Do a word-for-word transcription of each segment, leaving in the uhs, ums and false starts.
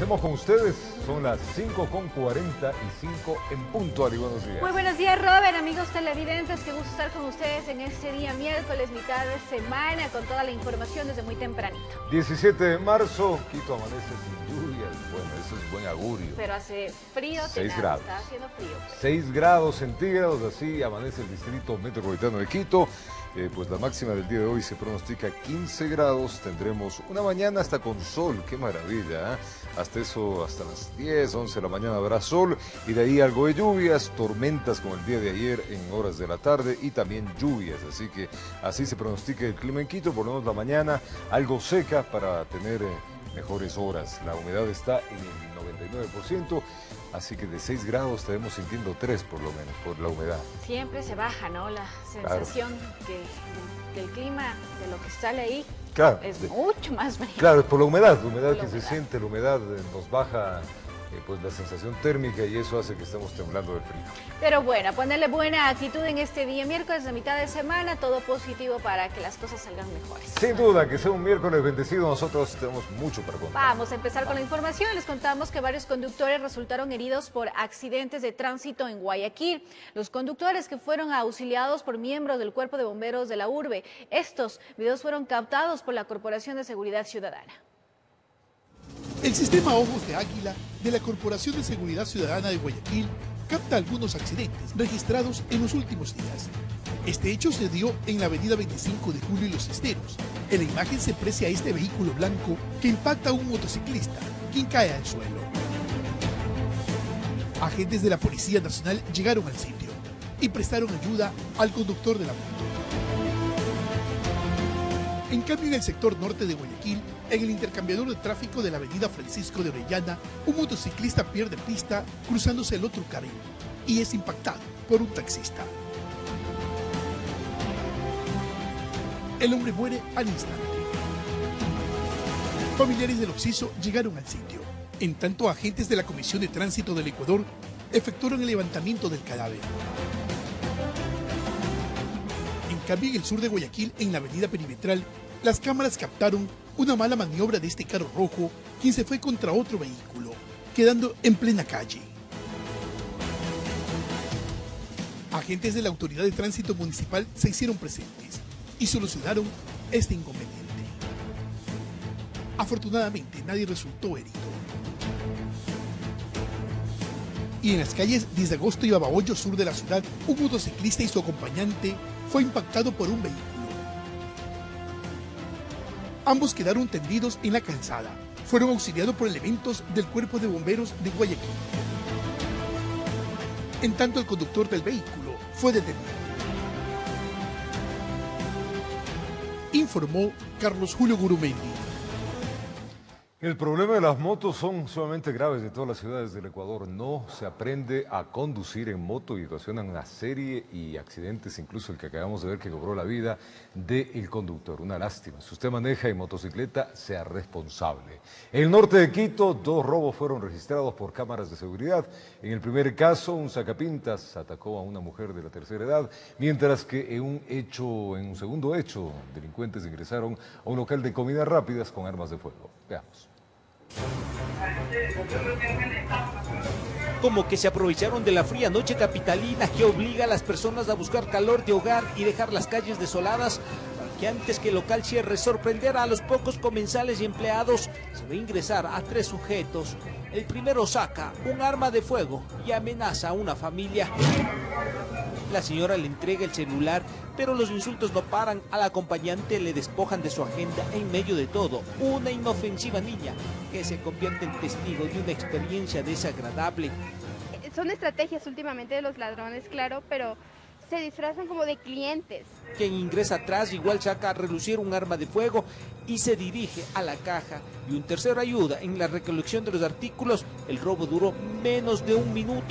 hacemos con ustedes. Son las cinco con cuarenta y cinco en punto. Ari, buenos días. Muy buenos días, Robert, amigos televidentes. Qué gusto estar con ustedes en este día miércoles, mitad de semana, con toda la información desde muy tempranito. diecisiete de marzo, Quito amanece sin lluvia. Bueno, eso es buen augurio. Pero hace frío, seis grados. Está haciendo frío. seis grados centígrados, así amanece el distrito metropolitano de Quito. Eh, pues la máxima del día de hoy se pronostica quince grados, tendremos una mañana hasta con sol, qué maravilla, ¿eh? Hasta eso, hasta las diez, once de la mañana habrá sol, y de ahí algo de lluvias, tormentas como el día de ayer en horas de la tarde, y también lluvias, así que así se pronostica el clima en Quito, por lo menos la mañana algo seca para tener eh, mejores horas. La humedad está en el noventa y nueve por ciento, así que de seis grados estaremos sintiendo tres por lo menos, por la humedad. Siempre se baja, ¿no? La sensación claro. que, que el clima, de lo que sale ahí, claro, es de, mucho más frío. Claro, es por la humedad, la humedad la que humedad. se siente, la humedad nos baja eh, pues la sensación térmica y eso hace que estemos temblando de frío. Pero bueno, ponerle buena actitud en este día miércoles de mitad de semana, todo positivo para que las cosas salgan mejores. Sin duda, que sea un miércoles bendecido, nosotros tenemos mucho para contar. Vamos a empezar con la información. Les contamos que varios conductores resultaron heridos por accidentes de tránsito en Guayaquil. Los conductores que fueron auxiliados por miembros del Cuerpo de Bomberos de la urbe. Estos videos fueron captados por la Corporación de Seguridad Ciudadana. El sistema Ojos de Águila de la Corporación de Seguridad Ciudadana de Guayaquil capta algunos accidentes registrados en los últimos días. Este hecho se dio en la avenida veinticinco de julio y Los Esteros. En la imagen se aprecia este vehículo blanco que impacta a un motociclista, quien cae al suelo. Agentes de la Policía Nacional llegaron al sitio y prestaron ayuda al conductor de la moto. En cambio, en el sector norte de Guayaquil, en el intercambiador de tráfico de la avenida Francisco de Orellana, un motociclista pierde pista cruzándose el otro carril y es impactado por un taxista. El hombre muere al instante. Familiares del occiso llegaron al sitio. En tanto, agentes de la Comisión de Tránsito del Ecuador efectuaron el levantamiento del cadáver. En cambio, en el sur de Guayaquil, en la avenida Perimetral, las cámaras captaron una mala maniobra de este carro rojo, quien se fue contra otro vehículo, quedando en plena calle. Agentes de la Autoridad de Tránsito Municipal se hicieron presentes y solucionaron este inconveniente. Afortunadamente, nadie resultó herido. Y en las calles diez de agosto y Babahoyo, sur de la ciudad, un motociclista y su acompañante fue impactado por un vehículo. Ambos quedaron tendidos en la calzada. Fueron auxiliados por elementos del Cuerpo de Bomberos de Guayaquil. En tanto, el conductor del vehículo fue detenido. Informó Carlos Julio Gurumendi. El problema de las motos son sumamente graves de todas las ciudades del Ecuador. No se aprende a conducir en moto y ocasionan una serie y accidentes, incluso el que acabamos de ver que cobró la vida del conductor. Una lástima. Si usted maneja en motocicleta, sea responsable. En el norte de Quito, dos robos fueron registrados por cámaras de seguridad. En el primer caso, un sacapintas atacó a una mujer de la tercera edad, mientras que en un hecho, en un segundo hecho, delincuentes ingresaron a un local de comidas rápidas con armas de fuego. Veamos. Como que se aprovecharon de la fría noche capitalina que obliga a las personas a buscar calor de hogar y dejar las calles desoladas, para que antes que el local cierre sorprendiera a los pocos comensales y empleados. Se ve ingresar a tres sujetos. El primero saca un arma de fuego y amenaza a una familia. La señora le entrega el celular, pero los insultos no paran. Al acompañante le despojan de su agenda en medio de todo. Una inofensiva niña que se convierte en testigo de una experiencia desagradable. Son estrategias últimamente de los ladrones, claro, pero se disfrazan como de clientes. Quien ingresa atrás igual saca a relucir un arma de fuego y se dirige a la caja. Y un tercero ayuda en la recolección de los artículos. El robo duró menos de un minuto.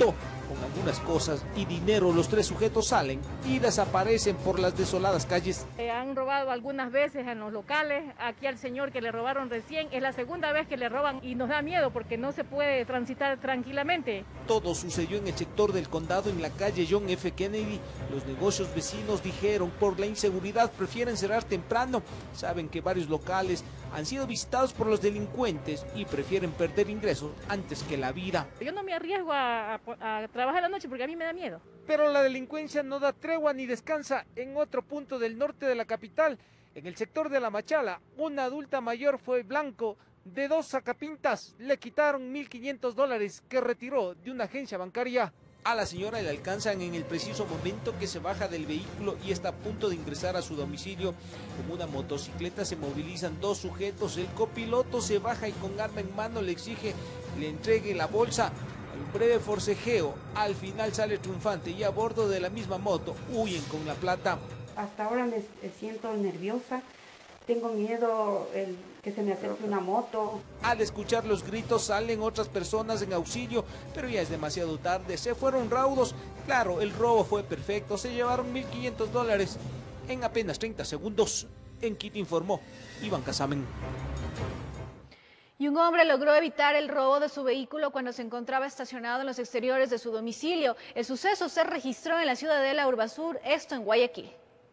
Con algunas cosas y dinero, los tres sujetos salen y desaparecen por las desoladas calles. Eh, han robado algunas veces en los locales. Aquí al señor que le robaron recién es la segunda vez que le roban y nos da miedo porque no se puede transitar tranquilamente. Todo sucedió en el sector del condado, en la calle John F. Kennedy. Los negocios vecinos dijeron por la inseguridad prefieren cerrar temprano. Saben que varios locales han sido visitados por los delincuentes y prefieren perder ingresos antes que la vida. Yo no me arriesgo a, a, a trabajar la noche porque a mí me da miedo. Pero la delincuencia no da tregua ni descansa. En otro punto del norte de la capital, en el sector de La Machala, una adulta mayor fue blanco de dos sacapintas. Le quitaron mil quinientos dólares que retiró de una agencia bancaria. A la señora le alcanzan en el preciso momento que se baja del vehículo y está a punto de ingresar a su domicilio. Con una motocicleta se movilizan dos sujetos. El copiloto se baja y con arma en mano le exige le entregue la bolsa. Un breve forcejeo, al final sale triunfante y a bordo de la misma moto huyen con la plata. Hasta ahora me siento nerviosa, tengo miedo el que se me acerque una moto. Al escuchar los gritos salen otras personas en auxilio, pero ya es demasiado tarde, se fueron raudos. Claro, el robo fue perfecto, se llevaron mil quinientos dólares en apenas treinta segundos. En Quito informó Iván Casamen. Y un hombre logró evitar el robo de su vehículo cuando se encontraba estacionado en los exteriores de su domicilio. El suceso se registró en la ciudadela Urbasur, esto en Guayaquil.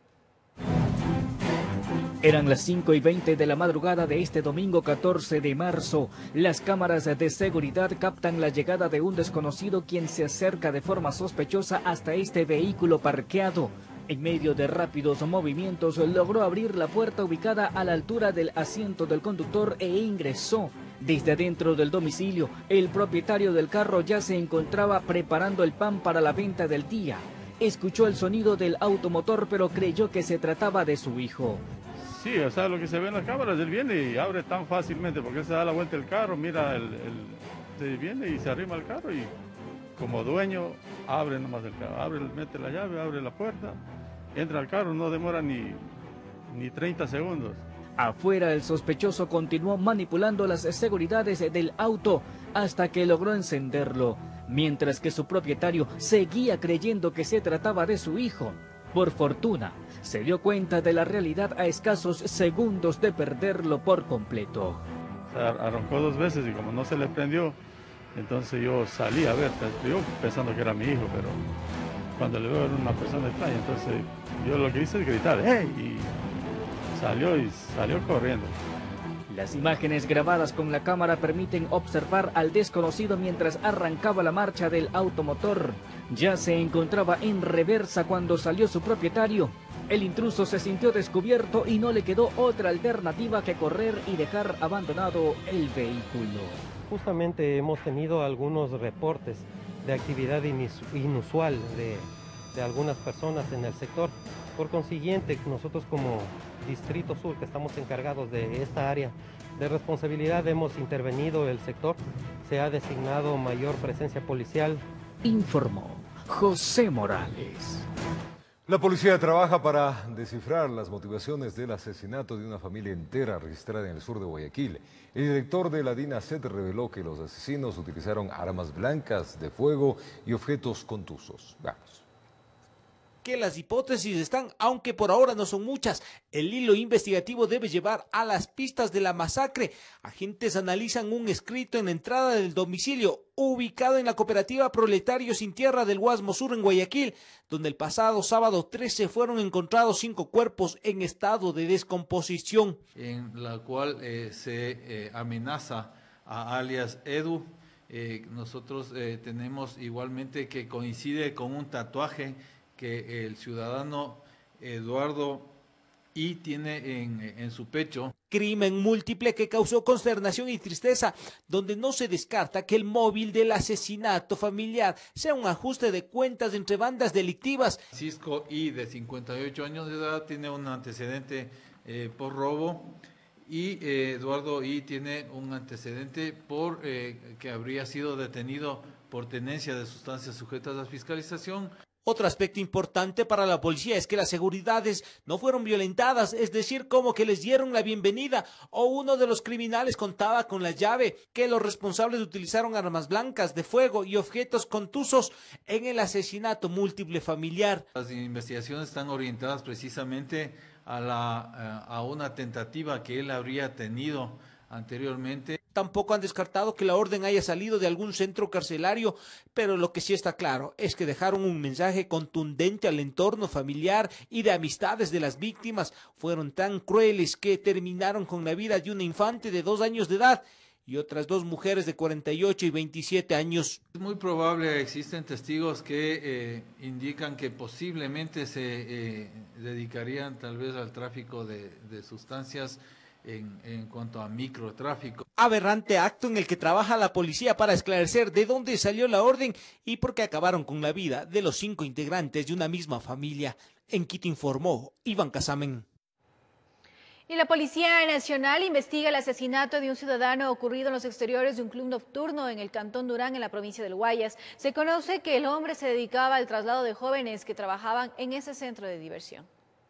Eran las cinco y veinte de la madrugada de este domingo catorce de marzo. Las cámaras de seguridad captan la llegada de un desconocido quien se acerca de forma sospechosa hasta este vehículo parqueado. En medio de rápidos movimientos logró abrir la puerta ubicada a la altura del asiento del conductor e ingresó. Desde adentro del domicilio, el propietario del carro ya se encontraba preparando el pan para la venta del día. Escuchó el sonido del automotor pero creyó que se trataba de su hijo. Sí, o sea, lo que se ve en las cámaras, él viene y abre tan fácilmente porque él se da la vuelta del carro, mira, el, el, se viene y se arrima al carro y como dueño abre nomás el carro, abre, mete la llave, abre la puerta, entra al carro, no demora ni, ni treinta segundos. Afuera el sospechoso continuó manipulando las seguridades del auto hasta que logró encenderlo, mientras que su propietario seguía creyendo que se trataba de su hijo. Por fortuna, se dio cuenta de la realidad a escasos segundos de perderlo por completo. O sea, arrancó dos veces y como no se le prendió, entonces yo salí a ver, yo pensando que era mi hijo, pero cuando le veo a una persona extraña, entonces yo lo que hice es gritar, ¡hey! Y salió y salió corriendo. Las imágenes grabadas con la cámara permiten observar al desconocido mientras arrancaba la marcha del automotor. Ya se encontraba en reversa cuando salió su propietario. El intruso se sintió descubierto y no le quedó otra alternativa que correr y dejar abandonado el vehículo. Justamente hemos tenido algunos reportes de actividad inusual de, de algunas personas en el sector. Por consiguiente, nosotros como Distrito Sur, que estamos encargados de esta área de responsabilidad, hemos intervenido el sector, se ha designado mayor presencia policial. Informó José Morales. La policía trabaja para descifrar las motivaciones del asesinato de una familia entera registrada en el sur de Guayaquil. El director de la DINASET reveló que los asesinos utilizaron armas blancas de fuego y objetos contusos. Vamos. Que las hipótesis están, aunque por ahora no son muchas. El hilo investigativo debe llevar a las pistas de la masacre. Agentes analizan un escrito en la entrada del domicilio, ubicado en la cooperativa Proletarios Sin Tierra del Guasmo Sur en Guayaquil, donde el pasado sábado trece fueron encontrados cinco cuerpos en estado de descomposición. En la cual eh, se eh, amenaza a alias Edu. Eh, nosotros eh, tenemos igualmente que coincide con un tatuaje que el ciudadano Eduardo I tiene en, en su pecho. Crimen múltiple que causó consternación y tristeza, donde no se descarta que el móvil del asesinato familiar sea un ajuste de cuentas entre bandas delictivas. Francisco I, de cincuenta y ocho años de edad, tiene un antecedente eh, por robo y eh, Eduardo I tiene un antecedente por eh, que habría sido detenido por tenencia de sustancias sujetas a fiscalización. Otro aspecto importante para la policía es que las seguridades no fueron violentadas, es decir, como que les dieron la bienvenida o uno de los criminales contaba con la llave, que los responsables utilizaron armas blancas de fuego y objetos contusos en el asesinato múltiple familiar. Las investigaciones están orientadas precisamente a, la, a una tentativa que él habría tenido anteriormente. Tampoco han descartado que la orden haya salido de algún centro carcelario, pero lo que sí está claro es que dejaron un mensaje contundente al entorno familiar y de amistades de las víctimas. Fueron tan crueles que terminaron con la vida de una infante de dos años de edad y otras dos mujeres de cuarenta y ocho y veintisiete años. Es muy probable, existen testigos que eh, indican que posiblemente se eh, dedicarían tal vez al tráfico de, de sustancias En, en cuanto a microtráfico. Aberrante acto en el que trabaja la policía para esclarecer de dónde salió la orden y por qué acabaron con la vida de los cinco integrantes de una misma familia. En Quito informó Iván Casamen. Y la Policía Nacional investiga el asesinato de un ciudadano ocurrido en los exteriores de un club nocturno en el Cantón Durán, en la provincia del Guayas. Se conoce que el hombre se dedicaba al traslado de jóvenes que trabajaban en ese centro de diversión.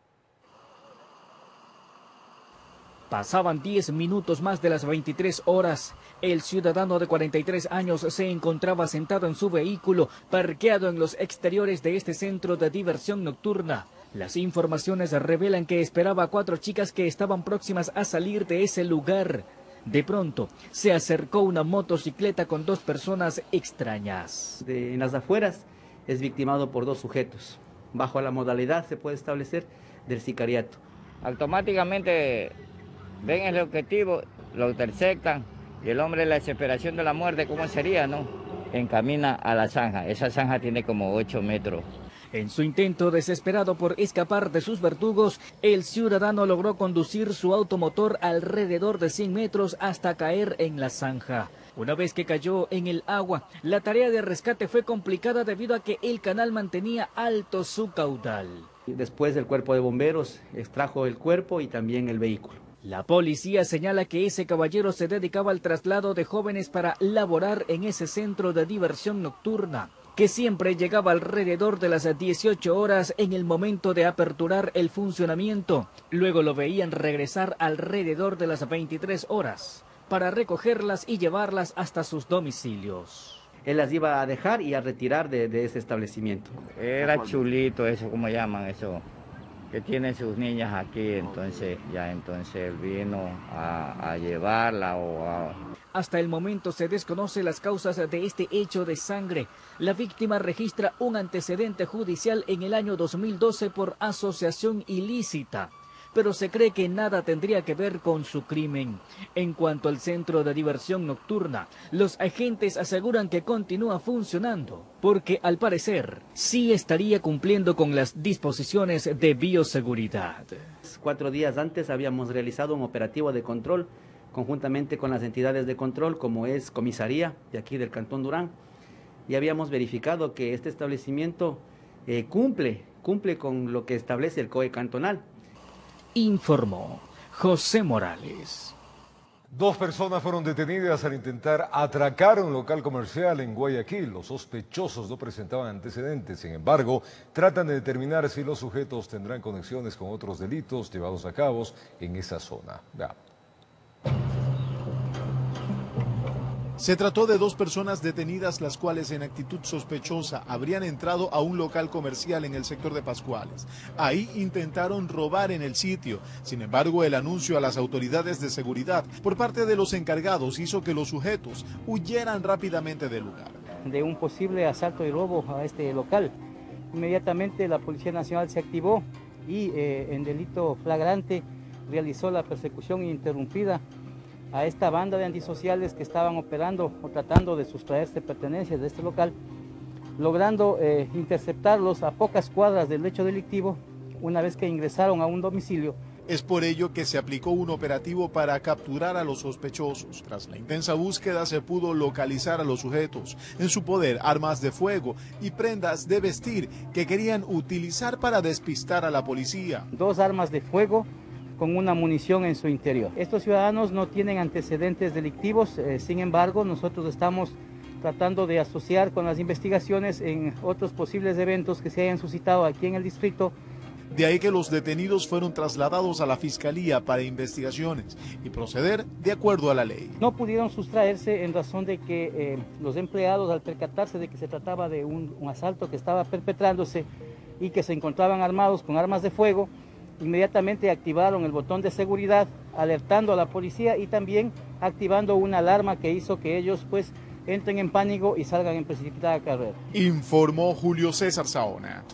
Pasaban diez minutos más de las veintitrés horas. El ciudadano de cuarenta y tres años se encontraba sentado en su vehículo, parqueado en los exteriores de este centro de diversión nocturna. Las informaciones revelan que esperaba a cuatro chicas que estaban próximas a salir de ese lugar. De pronto, se acercó una motocicleta con dos personas extrañas. De, en las afueras es victimado por dos sujetos. Bajo la modalidad, se puede establecer, del sicariato. Automáticamente ven el objetivo, lo interceptan y el hombre, la desesperación de la muerte, ¿cómo sería, no? Encamina a la zanja. Esa zanja tiene como ocho metros. En su intento desesperado por escapar de sus verdugos, el ciudadano logró conducir su automotor alrededor de cien metros hasta caer en la zanja. Una vez que cayó en el agua, la tarea de rescate fue complicada debido a que el canal mantenía alto su caudal. Después el cuerpo de bomberos extrajo el cuerpo y también el vehículo. La policía señala que ese caballero se dedicaba al traslado de jóvenes para laborar en ese centro de diversión nocturna, que siempre llegaba alrededor de las dieciocho horas en el momento de aperturar el funcionamiento. Luego lo veían regresar alrededor de las veintitrés horas para recogerlas y llevarlas hasta sus domicilios. Él las iba a dejar y a retirar de, de ese establecimiento. Era chulito eso, ¿cómo llaman eso? Que tiene sus niñas aquí, entonces ya entonces él vino a, a llevarla o a... Hasta el momento se desconoce las causas de este hecho de sangre. La víctima registra un antecedente judicial en el año dos mil doce por asociación ilícita, pero se cree que nada tendría que ver con su crimen. En cuanto al centro de diversión nocturna, los agentes aseguran que continúa funcionando, porque al parecer sí estaría cumpliendo con las disposiciones de bioseguridad. Cuatro días antes habíamos realizado un operativo de control conjuntamente con las entidades de control, como es comisaría de aquí del Cantón Durán, y habíamos verificado que este establecimiento eh, cumple, cumple con lo que establece el C O E cantonal. Informó José Morales. Dos personas fueron detenidas al intentar atracar un local comercial en Guayaquil. Los sospechosos no presentaban antecedentes. Sin embargo, tratan de determinar si los sujetos tendrán conexiones con otros delitos llevados a cabo en esa zona. Ya. Se trató de dos personas detenidas, las cuales en actitud sospechosa habrían entrado a un local comercial en el sector de Pascuales. Ahí intentaron robar en el sitio. Sin embargo, el anuncio a las autoridades de seguridad por parte de los encargados hizo que los sujetos huyeran rápidamente del lugar. De un posible asalto y robo a este local, inmediatamente la Policía Nacional se activó y eh, en delito flagrante realizó la persecución ininterrumpida a esta banda de antisociales que estaban operando o tratando de sustraerse pertenencias de este local, logrando eh, interceptarlos a pocas cuadras del hecho delictivo una vez que ingresaron a un domicilio. Es por ello que se aplicó un operativo para capturar a los sospechosos. Tras la intensa búsqueda se pudo localizar a los sujetos. En su poder, armas de fuego y prendas de vestir que querían utilizar para despistar a la policía. Dos armas de fuego con una munición en su interior. Estos ciudadanos no tienen antecedentes delictivos, eh, sin embargo, nosotros estamos tratando de asociar con las investigaciones en otros posibles eventos que se hayan suscitado aquí en el distrito. De ahí que los detenidos fueron trasladados a la Fiscalía para investigaciones y proceder de acuerdo a la ley. No pudieron sustraerse en razón de que eh, los empleados, al percatarse de que se trataba de un, un asalto que estaba perpetrándose y que se encontraban armados con armas de fuego, inmediatamente activaron el botón de seguridad, alertando a la policía y también activando una alarma que hizo que ellos pues entren en pánico y salgan en precipitada carrera. Informó Julio César Saona.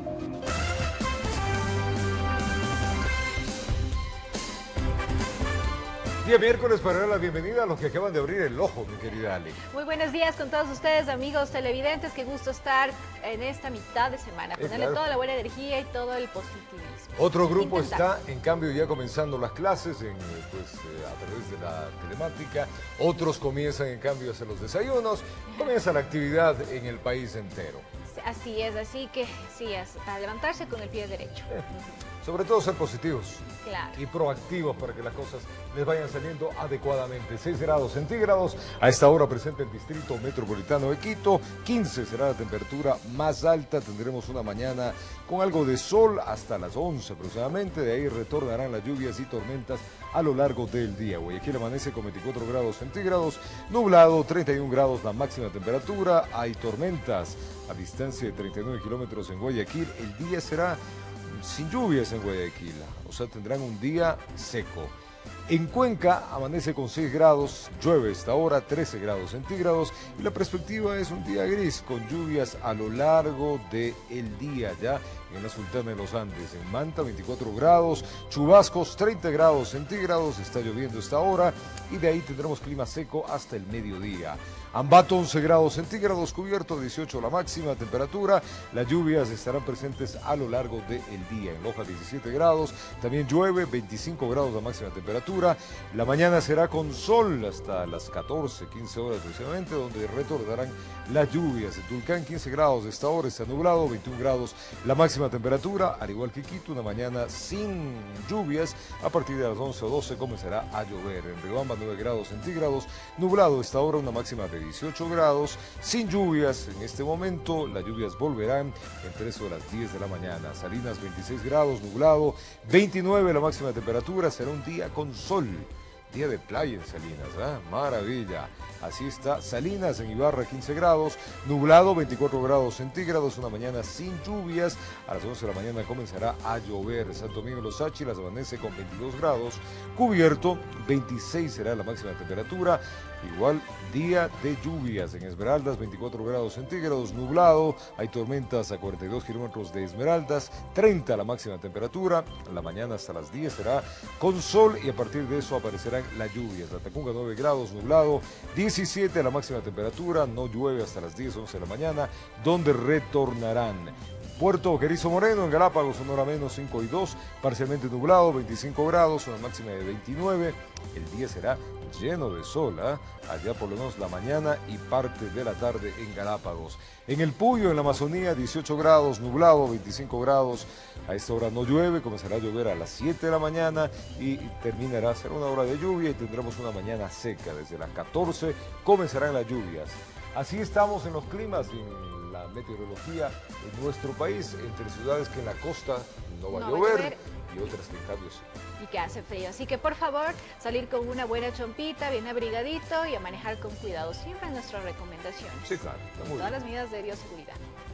Día miércoles para dar la bienvenida a los que acaban de abrir el ojo, mi querida Ale. Muy buenos días con todos ustedes, amigos televidentes. Qué gusto estar en esta mitad de semana. Eh, Ponerle claro. toda la buena energía y todo el positivismo. Otro grupo Intentamos. está, en cambio, ya comenzando las clases en, pues, eh, a través de la telemática. Otros comienzan, en cambio, a hacer los desayunos. Comienza la actividad en el país entero. Así es, así que sí, es para levantarse con el pie derecho. Eh, sobre todo ser positivos. Claro. Y proactivos para que las cosas les vayan saliendo adecuadamente. seis grados centígrados, a esta hora presente el Distrito Metropolitano de Quito. quince será la temperatura más alta. Tendremos una mañana con algo de sol hasta las once aproximadamente. De ahí retornarán las lluvias y tormentas a lo largo del día. Guayaquil amanece con veinticuatro grados centígrados, nublado, treinta y un grados la máxima temperatura. Hay tormentas a distancia de treinta y nueve kilómetros en Guayaquil. El día será sin lluvias en Guayaquil, o sea, tendrán un día seco. En Cuenca amanece con seis grados, llueve esta hora, trece grados centígrados y la perspectiva es un día gris con lluvias a lo largo del día ya en la Sultana de los Andes. En Manta veinticuatro grados, chubascos treinta grados centígrados, está lloviendo esta hora y de ahí tendremos clima seco hasta el mediodía. Ambato once grados centígrados, cubierto, dieciocho la máxima temperatura. Las lluvias estarán presentes a lo largo del día. En Loja diecisiete grados, también llueve, veinticinco grados la máxima temperatura. La mañana será con sol hasta las catorce, quince horas aproximadamente, donde retornarán las lluvias. En Tulcán quince grados, esta hora está nublado, veintiún grados la máxima temperatura. Al igual que Quito, una mañana sin lluvias. A partir de las once o doce comenzará a llover. En Riobamba nueve grados centígrados, nublado esta hora, una máxima de dieciocho grados, sin lluvias en este momento. Las lluvias volverán entre eso de las diez de la mañana. Salinas veintiséis grados, nublado, veintinueve la máxima temperatura. Será un día con sol, día de playa en Salinas, ¿eh? Maravilla. Así está Salinas. En Ibarra quince grados, nublado, veinticuatro grados centígrados, una mañana sin lluvias. A las once de la mañana comenzará a llover. Santo Domingo de los Áchilas amanece con veintidós grados, cubierto, veintiséis será la máxima temperatura. Igual día de lluvias. En Esmeraldas veinticuatro grados centígrados, nublado, hay tormentas a cuarenta y dos kilómetros de Esmeraldas, treinta la máxima temperatura. La mañana hasta las diez será con sol y a partir de eso aparecerán las lluvias. La Tacunga nueve grados, nublado, diecisiete la máxima temperatura, no llueve hasta las diez, once de la mañana, donde retornarán. Puerto Querizo Moreno, en Galápagos, una hora menos, cinco y dos, parcialmente nublado, veinticinco grados, una máxima de veintinueve. El día será lleno de sol, ¿eh? Allá por lo menos la mañana y parte de la tarde en Galápagos. En el Puyo, en la Amazonía, dieciocho grados, nublado, veinticinco grados. A esta hora no llueve, comenzará a llover a las siete de la mañana y terminará a ser una hora de lluvia y tendremos una mañana seca. Desde las catorce comenzarán las lluvias. Así estamos en los climas y en la meteorología en nuestro país, entre ciudades que en la costa no va, no a, llover, va a llover y otras que en cambio sí. Y que hace frío. Así que por favor, salir con una buena chompita, bien abrigadito y a manejar con cuidado. Siempre nuestras recomendaciones. Sí, claro. Está muy Todas bien. las medidas de bioseguridad.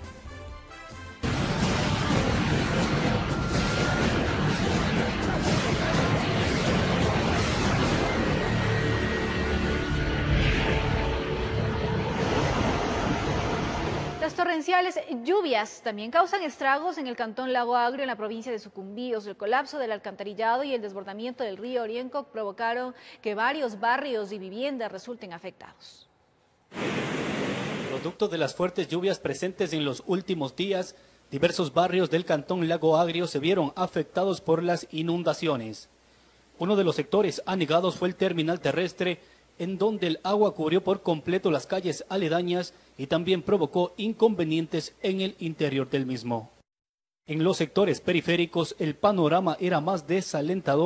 Las torrenciales lluvias también causan estragos en el cantón Lago Agrio, en la provincia de Sucumbíos. El colapso del alcantarillado y el desbordamiento del río Orienco provocaron que varios barrios y viviendas resulten afectados. Producto de las fuertes lluvias presentes en los últimos días, diversos barrios del cantón Lago Agrio se vieron afectados por las inundaciones. Uno de los sectores anegados fue el terminal terrestre, en donde el agua cubrió por completo las calles aledañas y también provocó inconvenientes en el interior del mismo. En los sectores periféricos el panorama era más desalentador,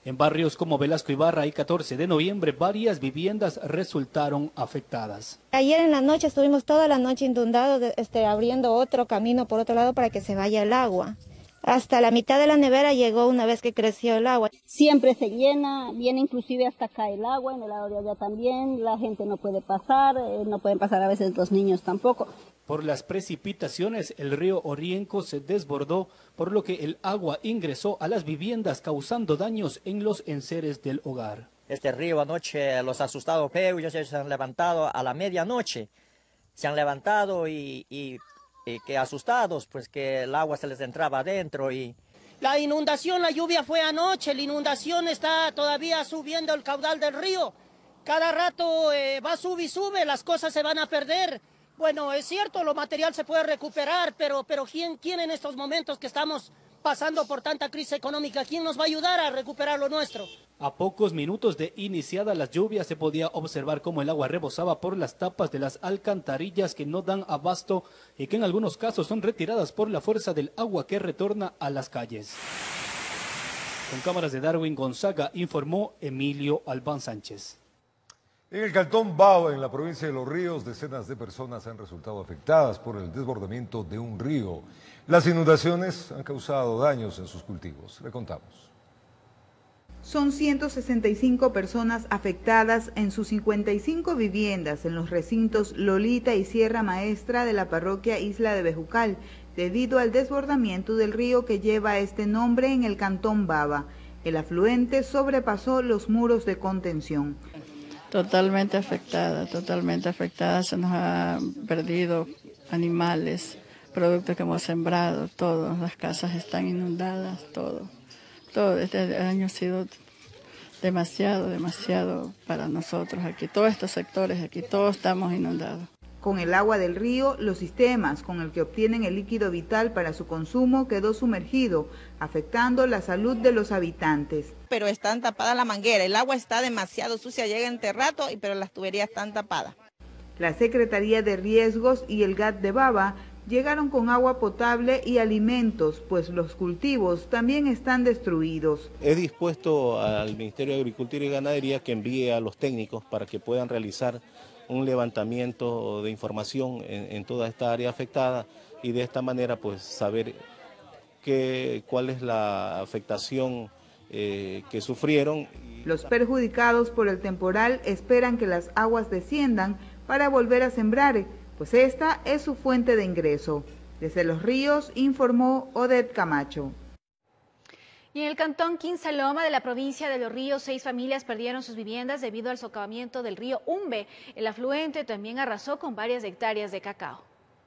En barrios como Velasco Ibarra y catorce de noviembre, varias viviendas resultaron afectadas. Ayer en la noche estuvimos toda la noche inundados, este, abriendo otro camino por otro lado para que se vaya el agua. Hasta la mitad de la nevera llegó una vez que creció el agua. Siempre se llena, viene inclusive hasta acá el agua, en el lado de allá también, la gente no puede pasar, eh, no pueden pasar a veces los niños tampoco. Por las precipitaciones, el río Orienco se desbordó, por lo que el agua ingresó a las viviendas causando daños en los enseres del hogar. Este río anoche, los asustados peus se han levantado a la medianoche, se han levantado y... y y que asustados, pues que el agua se les entraba adentro y... La inundación, la lluvia fue anoche, la inundación está todavía subiendo el caudal del río. Cada rato eh, va, sube y sube, las cosas se van a perder. Bueno, es cierto, lo material se puede recuperar, pero, pero ¿quién, quién en estos momentos que estamos pasando por tanta crisis económica, quién nos va a ayudar a recuperar lo nuestro? A pocos minutos de iniciada las lluvias se podía observar cómo el agua rebosaba por las tapas de las alcantarillas que no dan abasto y que en algunos casos son retiradas por la fuerza del agua que retorna a las calles. Con cámaras de Darwin Gonzaga, informó Emilio Albán Sánchez. En el Cantón Bava, en la provincia de Los Ríos, decenas de personas han resultado afectadas por el desbordamiento de un río. Las inundaciones han causado daños en sus cultivos. Le contamos. Son ciento sesenta y cinco personas afectadas en sus cincuenta y cinco viviendas en los recintos Lolita y Sierra Maestra de la parroquia Isla de Bejucal, debido al desbordamiento del río que lleva este nombre en el Cantón Bava. El afluente sobrepasó los muros de contención. Totalmente afectada, totalmente afectada. Se nos ha perdido animales, productos que hemos sembrado, todo. Las casas están inundadas, todo. Todo este año ha sido demasiado, demasiado para nosotros aquí. Todos estos sectores aquí, todos estamos inundados. Con el agua del río, los sistemas con el que obtienen el líquido vital para su consumo quedó sumergido, afectando la salud de los habitantes. Pero están tapadas la manguera, el agua está demasiado sucia, llega en este rato, pero las tuberías están tapadas. La Secretaría de Riesgos y el G A T de Bava llegaron con agua potable y alimentos, pues los cultivos también están destruidos. He dispuesto al Ministerio de Agricultura y Ganadería que envíe a los técnicos para que puedan realizar un levantamiento de información en, en toda esta área afectada y de esta manera pues saber qué, cuál es la afectación eh, que sufrieron. Los perjudicados por el temporal esperan que las aguas desciendan para volver a sembrar, pues esta es su fuente de ingreso. Desde Los Ríos informó Odette Camacho. Y en el cantón Quinsaloma de la provincia de Los Ríos, seis familias perdieron sus viviendas debido al socavamiento del río Umbe. El afluente también arrasó con varias hectáreas de cacao.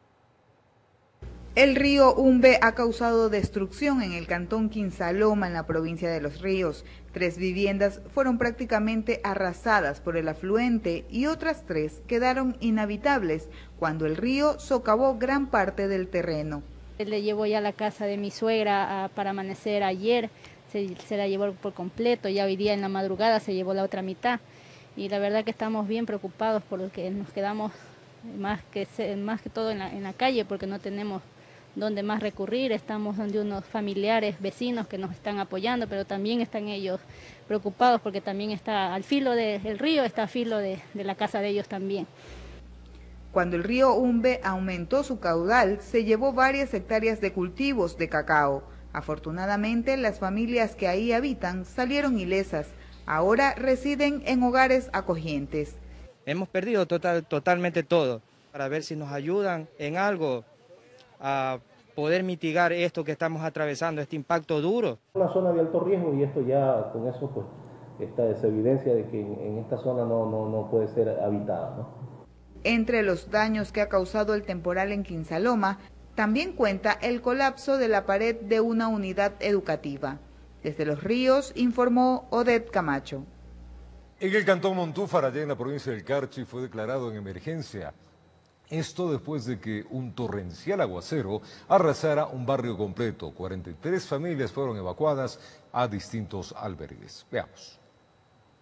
El río Umbe ha causado destrucción en el cantón Quinsaloma, en la provincia de Los Ríos. Tres viviendas fueron prácticamente arrasadas por el afluente y otras tres quedaron inhabitables cuando el río socavó gran parte del terreno. Le llevó ya a la casa de mi suegra a, para amanecer ayer, se, se la llevó por completo, ya hoy día en la madrugada se llevó la otra mitad. Y la verdad que estamos bien preocupados porque nos quedamos más que, más que todo en la, en la calle porque no tenemos donde más recurrir, estamos donde unos familiares, vecinos que nos están apoyando, pero también están ellos preocupados porque también está al filo del río, está al filo de, de la casa de ellos también. Cuando el río Umbe aumentó su caudal, se llevó varias hectáreas de cultivos de cacao. Afortunadamente, las familias que ahí habitan salieron ilesas. Ahora residen en hogares acogientes. Hemos perdido total, totalmente todo. Para ver si nos ayudan en algo a poder mitigar esto que estamos atravesando, este impacto duro. Una zona de alto riesgo y esto ya con eso pues esta es evidencia de que en, en esta zona no, no, no puede ser habitada, ¿no? Entre los daños que ha causado el temporal en Quinsaloma, también cuenta el colapso de la pared de una unidad educativa. Desde Los Ríos informó Odette Camacho. En el cantón Montúfar, allá en la provincia del Carchi, fue declarado en emergencia. Esto después de que un torrencial aguacero arrasara un barrio completo. cuarenta y tres familias fueron evacuadas a distintos albergues. Veamos.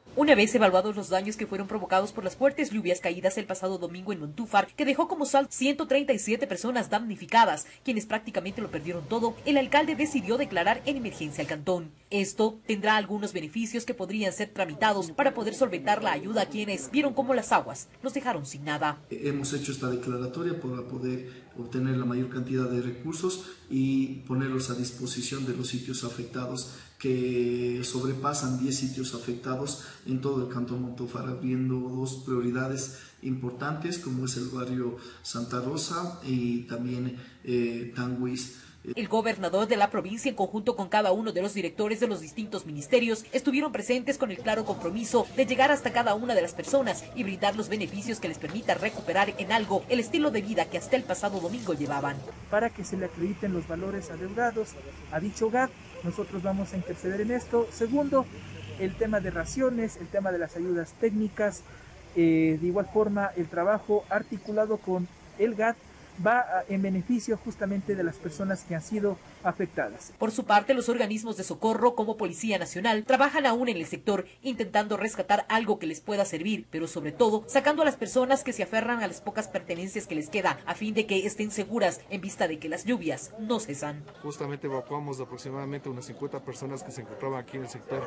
Una vez evaluados los daños que fueron provocados por las fuertes lluvias caídas el pasado domingo en Montúfar, que dejó como saldo ciento treinta y siete personas damnificadas, quienes prácticamente lo perdieron todo, el alcalde decidió declarar en emergencia al cantón. Esto tendrá algunos beneficios que podrían ser tramitados para poder solventar la ayuda a quienes vieron cómo las aguas los dejaron sin nada. Hemos hecho esta declaratoria para poder obtener la mayor cantidad de recursos y ponerlos a disposición de los sitios afectados, que sobrepasan diez sitios afectados en todo el cantón Montúfar, habiendo dos prioridades importantes como es el barrio Santa Rosa y también eh, Tanguis. El gobernador de la provincia, en conjunto con cada uno de los directores de los distintos ministerios, estuvieron presentes con el claro compromiso de llegar hasta cada una de las personas y brindar los beneficios que les permita recuperar en algo el estilo de vida que hasta el pasado domingo llevaban. Para que se le acrediten los valores adeudados a dicho G A T, nosotros vamos a interceder en esto. Segundo, el tema de raciones, el tema de las ayudas técnicas, eh, de igual forma el trabajo articulado con el G A T va en beneficio justamente de las personas que han sido afectadas. Por su parte, los organismos de socorro como Policía Nacional trabajan aún en el sector intentando rescatar algo que les pueda servir, pero sobre todo sacando a las personas que se aferran a las pocas pertenencias que les queda a fin de que estén seguras en vista de que las lluvias no cesan. Justamente evacuamos aproximadamente unas cincuenta personas que se encontraban aquí en el sector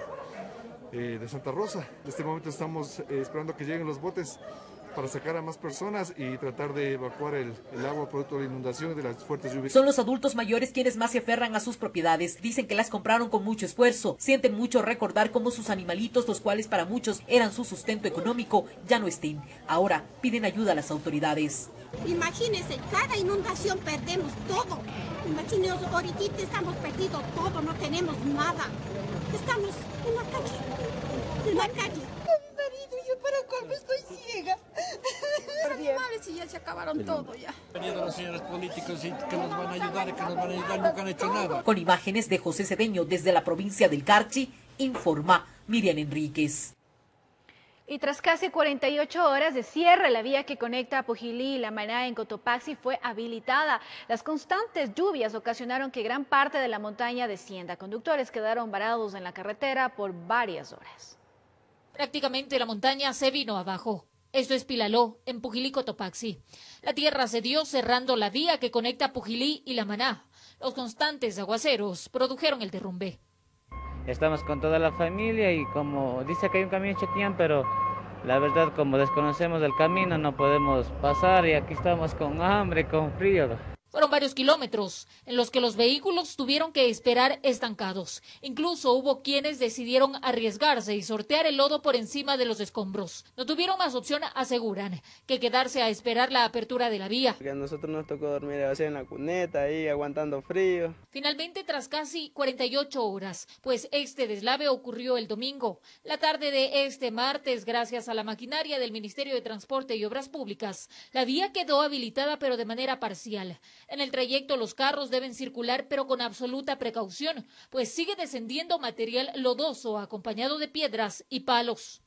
eh, de Santa Rosa. En este momento estamos eh, esperando que lleguen los botes para sacar a más personas y tratar de evacuar el, el agua producto de la inundación y de las fuertes lluvias. Son los adultos mayores quienes más se aferran a sus propiedades. Dicen que las compraron con mucho esfuerzo. Sienten mucho recordar cómo sus animalitos, los cuales para muchos eran su sustento económico, ya no estén. Ahora piden ayuda a las autoridades. Imagínense, cada inundación perdemos todo. Imagínense, ahorita estamos perdidos todo, no tenemos nada. Estamos en la calle, en la calle. Yo para colmo estoy ciega. Los animales y ya se acabaron todo ya. Venido los señores políticos y que nos van a ayudar, que nos van a ayudar, nunca han hecho nada. Con imágenes de José Cedeño desde la provincia del Carchi, informa Miriam Enríquez. Y tras casi cuarenta y ocho horas de cierre, la vía que conecta a Pujilí y La Maná en Cotopaxi fue habilitada. Las constantes lluvias ocasionaron que gran parte de la montaña descienda. Conductores quedaron varados en la carretera por varias horas. Prácticamente la montaña se vino abajo. Esto es Pilaló, en Pujilí, Cotopaxi. La tierra cedió cerrando la vía que conecta Pujilí y La Maná. Los constantes aguaceros produjeron el derrumbe. Estamos con toda la familia y como dice que hay un camino en Chetián, pero la verdad como desconocemos el camino no podemos pasar y aquí estamos con hambre, con frío. Fueron varios kilómetros en los que los vehículos tuvieron que esperar estancados. Incluso hubo quienes decidieron arriesgarse y sortear el lodo por encima de los escombros. No tuvieron más opción, aseguran, que quedarse a esperar la apertura de la vía. A nosotros nos tocó dormir así en la cuneta, ahí aguantando frío. Finalmente, tras casi cuarenta y ocho horas, pues este deslave ocurrió el domingo. La tarde de este martes, gracias a la maquinaria del Ministerio de Transporte y Obras Públicas, la vía quedó habilitada pero de manera parcial. En el trayecto los carros deben circular pero con absoluta precaución, pues sigue descendiendo material lodoso acompañado de piedras y palos.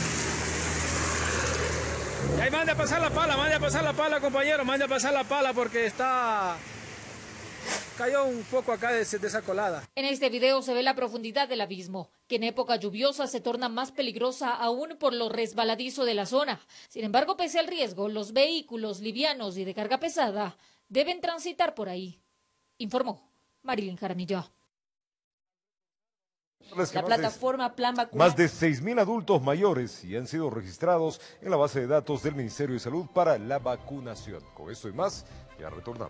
Y ahí mande a pasar la pala, mande a pasar la pala, compañero, mande a pasar la pala porque está... cayó un poco acá de, de esa colada. En este video se ve la profundidad del abismo, que en época lluviosa se torna más peligrosa aún por lo resbaladizo de la zona. Sin embargo, pese al riesgo, los vehículos livianos y de carga pesada deben transitar por ahí, informó Marilyn Jaramillo. La plataforma Plan Vacunal. Más de seis mil adultos mayores y han sido registrados en la base de datos del Ministerio de Salud para la vacunación. Con esto y más, ya retornamos.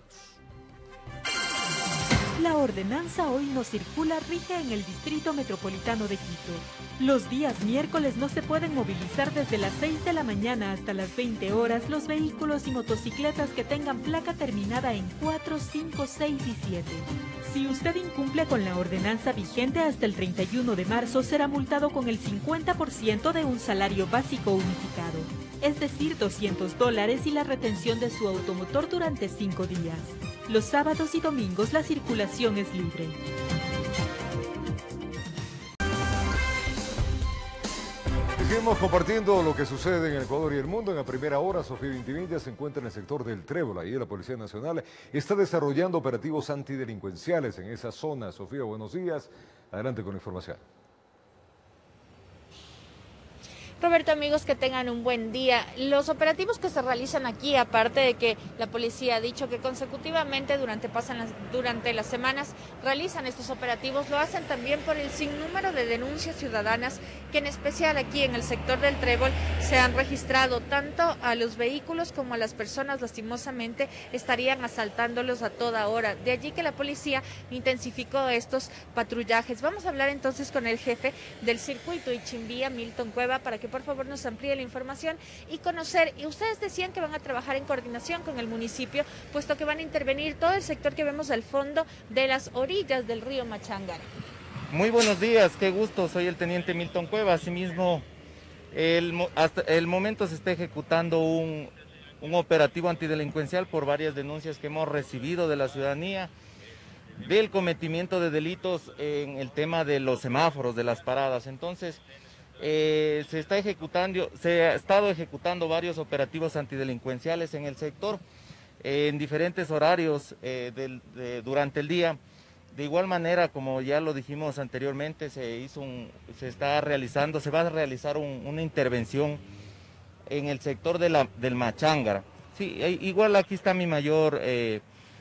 La ordenanza hoy no circula rige en el Distrito Metropolitano de Quito. Los días miércoles no se pueden movilizar desde las seis de la mañana hasta las veinte horas los vehículos y motocicletas que tengan placa terminada en cuatro, cinco, seis y siete. Si usted incumple con la ordenanza vigente hasta el treinta y uno de marzo, será multado con el cincuenta por ciento de un salario básico unificado, es decir, doscientos dólares y la retención de su automotor durante cinco días. Los sábados y domingos la circulación es libre. Seguimos compartiendo lo que sucede en el Ecuador y el mundo. En la primera hora, Sofía Vintimilla se encuentra en el sector del Trébol. Ahí la Policía Nacional está desarrollando operativos antidelincuenciales en esa zona. Sofía, buenos días. Adelante con la información. Roberto, amigos, que tengan un buen día. Los operativos que se realizan aquí, aparte de que la policía ha dicho que consecutivamente durante, pasan las, durante las semanas realizan estos operativos, lo hacen también por el sinnúmero de denuncias ciudadanas que en especial aquí en el sector del Trébol se han registrado. Tanto a los vehículos como a las personas lastimosamente estarían asaltándolos a toda hora. De allí que la policía intensificó estos patrullajes. Vamos a hablar entonces con el jefe del circuito Ichimbía, Milton Cueva, para que por favor nos amplíe la información y conocer. Y ustedes decían que van a trabajar en coordinación con el municipio, puesto que van a intervenir todo el sector que vemos al fondo de las orillas del río Machángara. Muy buenos días, qué gusto, soy el teniente Milton Cueva. Asimismo, el, hasta el momento se está ejecutando un, un operativo antidelincuencial por varias denuncias que hemos recibido de la ciudadanía del cometimiento de delitos en el tema de los semáforos, de las paradas. Entonces, Eh, se está ejecutando, se ha estado ejecutando varios operativos antidelincuenciales en el sector, eh, en diferentes horarios eh, del, de, durante el día. De igual manera, como ya lo dijimos anteriormente, se hizo un, se está realizando, se va a realizar un, una intervención en el sector de la, del Machángara. Sí, igual aquí está mi mayor eh,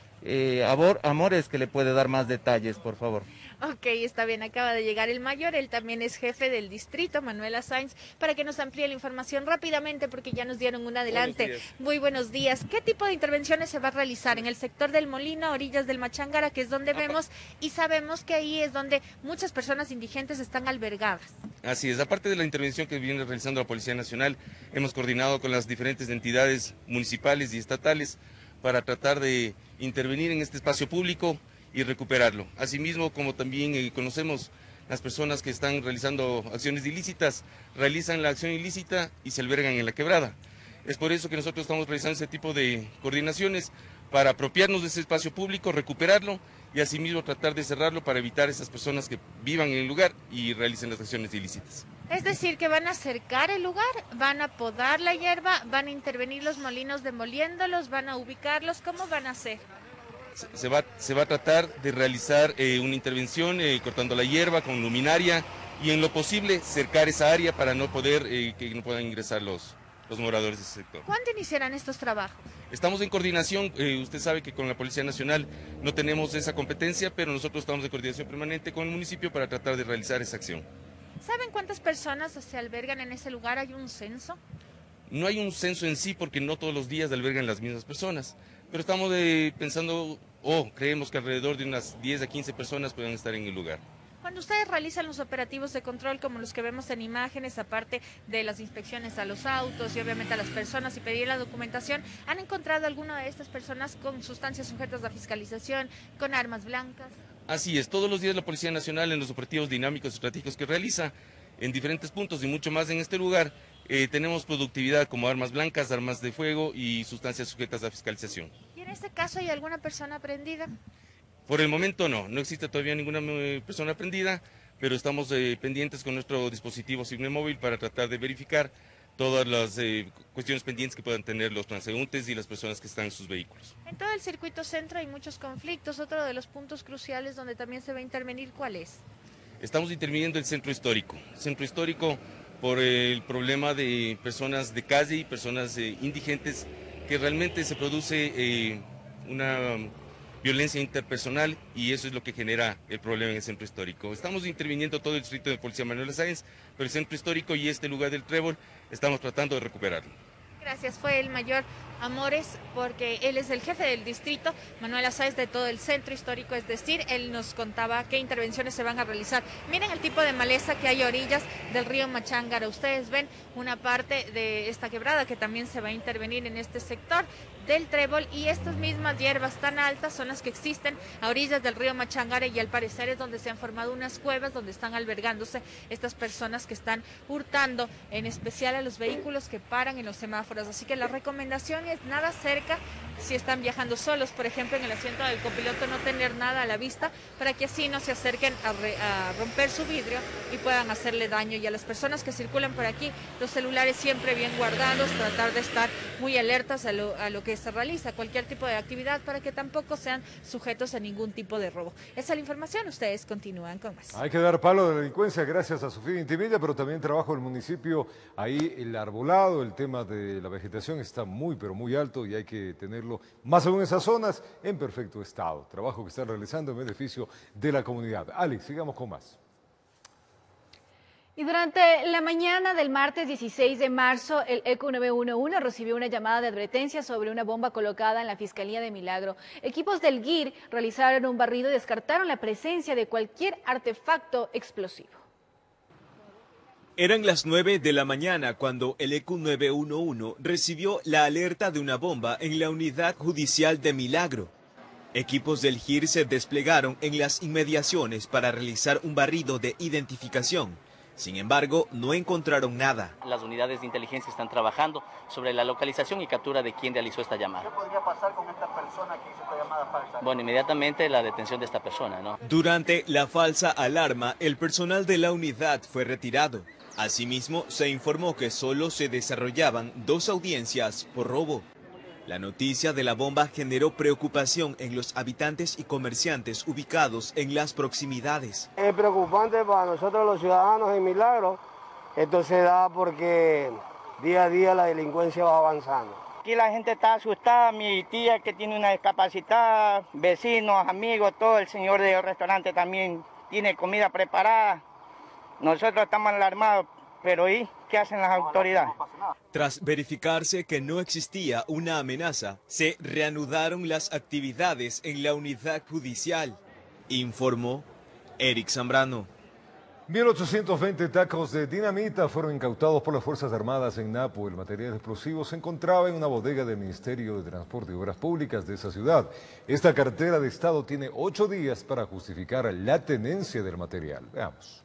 eh, Amor, Amores, que le puede dar más detalles, por favor. Ok, está bien, acaba de llegar el mayor, él también es jefe del distrito, Manuela Sáenz, para que nos amplíe la información rápidamente porque ya nos dieron un adelante. Buenos días. Muy buenos días. ¿Qué tipo de intervenciones se va a realizar en el sector del Molino, a orillas del Machángara, que es donde vemos y sabemos que ahí es donde muchas personas indigentes están albergadas? Así es, aparte de la intervención que viene realizando la Policía Nacional, hemos coordinado con las diferentes entidades municipales y estatales para tratar de intervenir en este espacio público y recuperarlo. Asimismo, como también eh, conocemos, las personas que están realizando acciones ilícitas, realizan la acción ilícita y se albergan en la quebrada. Es por eso que nosotros estamos realizando ese tipo de coordinaciones para apropiarnos de ese espacio público, recuperarlo y asimismo tratar de cerrarlo para evitar a esas personas que vivan en el lugar y realicen las acciones ilícitas. Es decir, que van a cercar el lugar, van a podar la hierba, van a intervenir los molinos demoliéndolos, van a ubicarlos, ¿cómo van a hacer? Se va, se va a tratar de realizar eh, una intervención eh, cortando la hierba con luminaria y en lo posible cercar esa área para no poder eh, que no puedan ingresar los, los moradores de ese sector. ¿Cuándo iniciarán estos trabajos? Estamos en coordinación, eh, usted sabe que con la Policía Nacional no tenemos esa competencia, pero nosotros estamos en coordinación permanente con el municipio para tratar de realizar esa acción. ¿Saben cuántas personas se albergan en ese lugar? ¿Hay un censo? No hay un censo en sí porque no todos los días albergan las mismas personas. Pero estamos eh, pensando, o oh, creemos que alrededor de unas diez a quince personas puedan estar en el lugar. Cuando ustedes realizan los operativos de control como los que vemos en imágenes, aparte de las inspecciones a los autos y obviamente a las personas y pedir la documentación, ¿han encontrado alguna de estas personas con sustancias sujetas a fiscalización, con armas blancas? Así es, todos los días la Policía Nacional en los operativos dinámicos estratégicos que realiza en diferentes puntos y mucho más en este lugar, Eh, tenemos productividad como armas blancas, armas de fuego y sustancias sujetas a fiscalización. ¿Y en este caso hay alguna persona prendida? Por el momento no, no existe todavía ninguna eh, persona prendida, pero estamos eh, pendientes con nuestro dispositivo Signe Móvil para tratar de verificar todas las eh, cuestiones pendientes que puedan tener los transeúntes y las personas que están en sus vehículos. En todo el circuito centro hay muchos conflictos, otro de los puntos cruciales donde también se va a intervenir, ¿cuál es? Estamos interviniendo el centro histórico, centro histórico por el problema de personas de calle y personas eh, indigentes, que realmente se produce eh, una violencia interpersonal y eso es lo que genera el problema en el centro histórico. Estamos interviniendo todo el distrito de Policía Manuela Sáenz, pero el centro histórico y este lugar del Trébol estamos tratando de recuperarlo. Gracias, fue el mayor Amores, porque él es el jefe del distrito, Manuela Sáenz, de todo el centro histórico, es decir, él nos contaba qué intervenciones se van a realizar. Miren el tipo de maleza que hay a orillas del río Machángara. Ustedes ven una parte de esta quebrada que también se va a intervenir en este sector del Trébol y estas mismas hierbas tan altas son las que existen a orillas del río Machángara y al parecer es donde se han formado unas cuevas donde están albergándose estas personas que están hurtando, en especial a los vehículos que paran en los semáforos. Así que la recomendación es nada cerca si están viajando solos, por ejemplo en el asiento del copiloto no tener nada a la vista para que así no se acerquen a, re, a romper su vidrio y puedan hacerle daño. Y a las personas que circulan por aquí, los celulares siempre bien guardados, tratar de estar muy alertas a lo, a lo que que se realiza cualquier tipo de actividad para que tampoco sean sujetos a ningún tipo de robo. Esa es la información, ustedes continúan con más. Hay que dar palo de la delincuencia gracias a Sofía Intimilla, pero también trabajo del municipio, ahí el arbolado, el tema de la vegetación está muy pero muy alto y hay que tenerlo más aún en esas zonas en perfecto estado. Trabajo que están realizando en beneficio de la comunidad. Alex, sigamos con más. Y durante la mañana del martes dieciséis de marzo, el E Q nueve uno uno recibió una llamada de advertencia sobre una bomba colocada en la Fiscalía de Milagro. Equipos del G I R realizaron un barrido y descartaron la presencia de cualquier artefacto explosivo. Eran las nueve de la mañana cuando el E Q nueve uno uno recibió la alerta de una bomba en la unidad judicial de Milagro. Equipos del G I R se desplegaron en las inmediaciones para realizar un barrido de identificación. Sin embargo, no encontraron nada. Las unidades de inteligencia están trabajando sobre la localización y captura de quien realizó esta llamada. ¿Qué podría pasar con esta persona que hizo esta llamada falsa? Bueno, inmediatamente la detención de esta persona, ¿no? Durante la falsa alarma, el personal de la unidad fue retirado. Asimismo, se informó que solo se desarrollaban dos audiencias por robo. La noticia de la bomba generó preocupación en los habitantes y comerciantes ubicados en las proximidades. Es preocupante para nosotros los ciudadanos en Milagro. Esto se da porque día a día la delincuencia va avanzando. Aquí la gente está asustada, mi tía que tiene una discapacidad, vecinos, amigos, todo el señor del restaurante también tiene comida preparada. Nosotros estamos alarmados, pero ¿y qué hacen las autoridades? Tras verificarse que no existía una amenaza, se reanudaron las actividades en la unidad judicial, informó Eric Zambrano. mil ochocientos veinte tacos de dinamita fueron incautados por las Fuerzas Armadas en Napo. El material explosivo se encontraba en una bodega del Ministerio de Transporte y Obras Públicas de esa ciudad. Esta cartera de Estado tiene ocho días para justificar la tenencia del material. Veamos.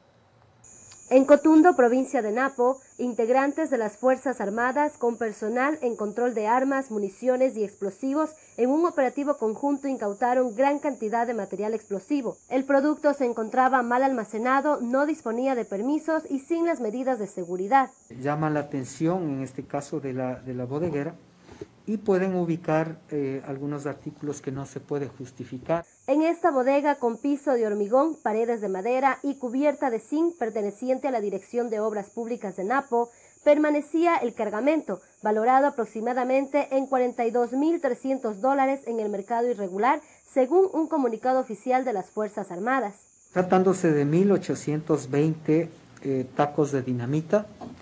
En Cotundo, provincia de Napo, integrantes de las Fuerzas Armadas con personal en control de armas, municiones y explosivos en un operativo conjunto incautaron gran cantidad de material explosivo. El producto se encontraba mal almacenado, no disponía de permisos y sin las medidas de seguridad. Llama la atención en este caso de la, de la bodeguera y pueden ubicar eh, algunos artículos que no se puede justificar. En esta bodega con piso de hormigón, paredes de madera y cubierta de zinc perteneciente a la Dirección de Obras Públicas de Napo, permanecía el cargamento, valorado aproximadamente en cuarenta y dos mil trescientos dólares en el mercado irregular, según un comunicado oficial de las Fuerzas Armadas. Tratándose de mil ochocientos veinte eh, tacos de dinamita,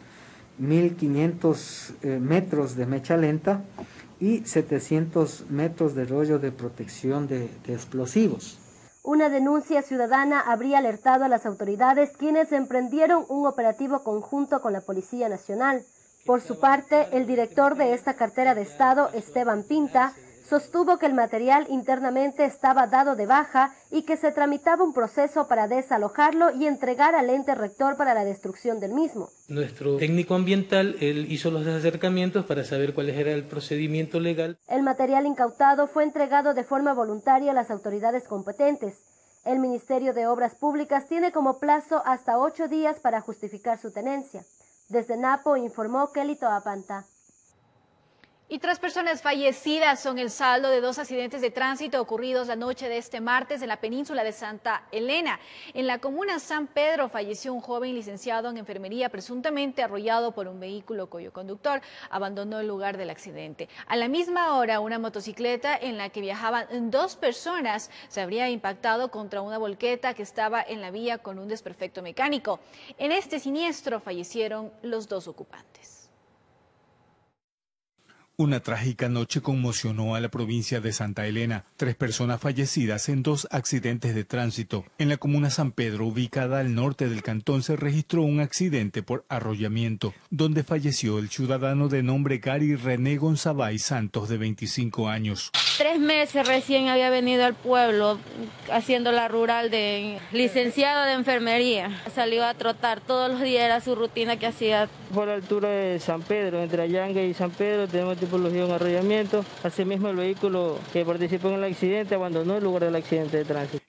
mil quinientos eh, metros de mecha lenta, y setecientos metros de rollo de protección de, de explosivos. Una denuncia ciudadana habría alertado a las autoridades, quienes emprendieron un operativo conjunto con la Policía Nacional. Por su parte, el director de esta cartera de Estado, Esteban Pinta, sostuvo que el material internamente estaba dado de baja y que se tramitaba un proceso para desalojarlo y entregar al ente rector para la destrucción del mismo. Nuestro técnico ambiental, él hizo los acercamientos para saber cuál era el procedimiento legal. El material incautado fue entregado de forma voluntaria a las autoridades competentes. El Ministerio de Obras Públicas tiene como plazo hasta ocho días para justificar su tenencia. Desde Napo informó Kelly Toapanta. Y tres personas fallecidas son el saldo de dos accidentes de tránsito ocurridos la noche de este martes en la península de Santa Elena. En la comuna San Pedro falleció un joven licenciado en enfermería presuntamente arrollado por un vehículo cuyo conductor abandonó el lugar del accidente. A la misma hora, una motocicleta en la que viajaban dos personas se habría impactado contra una volqueta que estaba en la vía con un desperfecto mecánico. En este siniestro fallecieron los dos ocupantes. Una trágica noche conmocionó a la provincia de Santa Elena. Tres personas fallecidas en dos accidentes de tránsito. En la comuna San Pedro, ubicada al norte del cantón, se registró un accidente por arrollamiento, donde falleció el ciudadano de nombre Gary René Gonzabay Santos, de veinticinco años. Tres meses recién había venido al pueblo haciendo la rural de licenciado de enfermería. Salió a trotar todos los días, era su rutina que hacía. Por la altura de San Pedro, entre Allangue y San Pedro, tenemos tipología de un arrollamiento. Asimismo, el vehículo que participó en el accidente abandonó el lugar del accidente de tránsito.